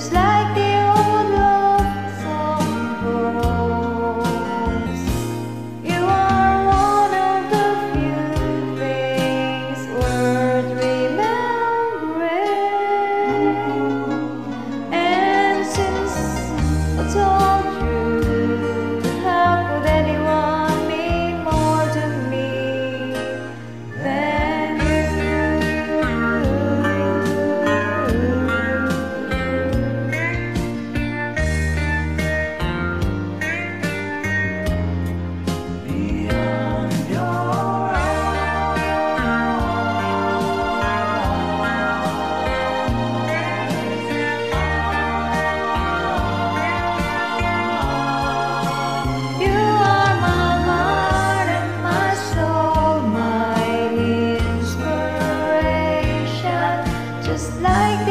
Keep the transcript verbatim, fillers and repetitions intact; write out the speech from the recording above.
just like the old love song goes. You are one of the few things worth remembering. And since I told you, how could anyone mean more to me than you? Beyond your You are my heart and my soul, my inspiration, just like the